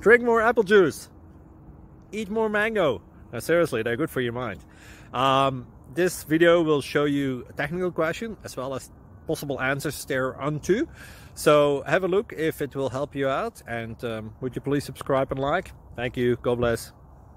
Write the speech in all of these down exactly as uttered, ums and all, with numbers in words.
Drink more apple juice. Eat more mango. Now, seriously, they're good for your mind. Um, this video will show you a technical question as well as possible answers thereunto. So have a look if it will help you out, and um, would you please subscribe and like? Thank you. God bless.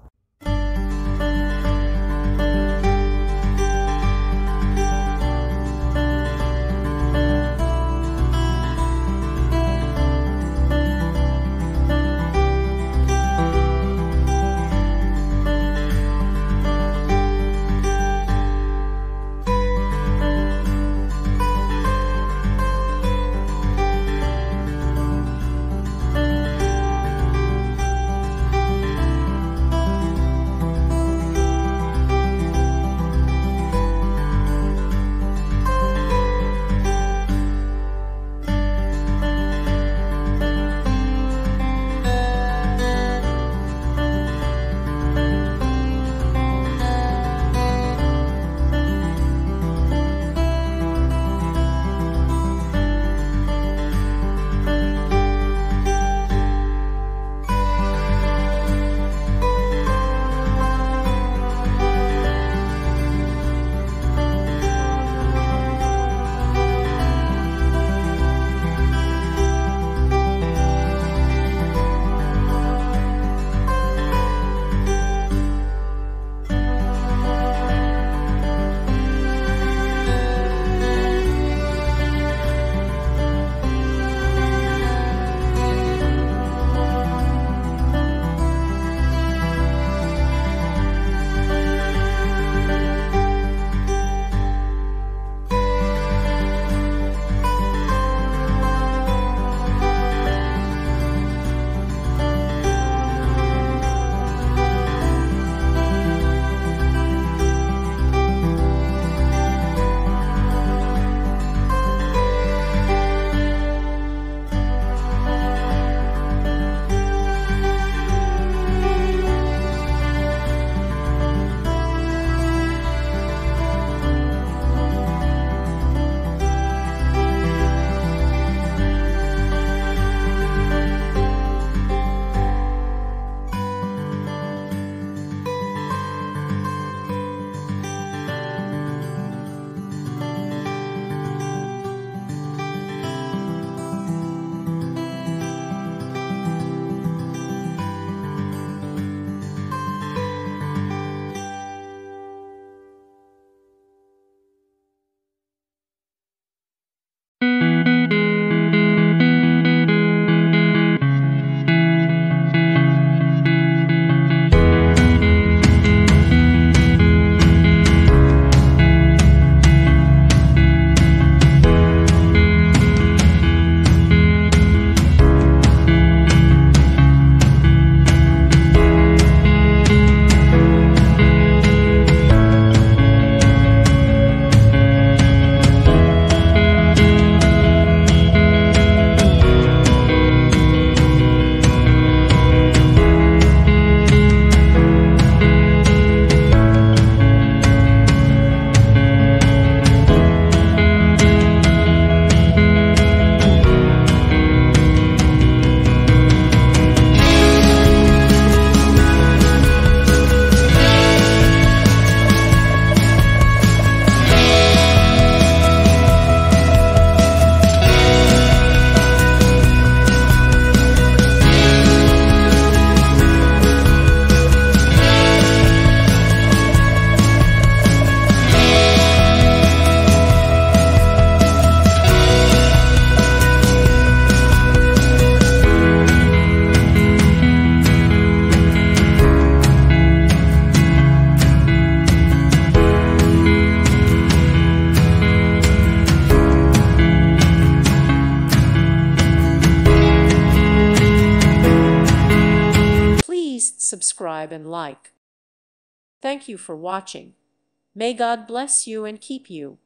subscribe, and like. Thank you for watching. May God bless you and keep you.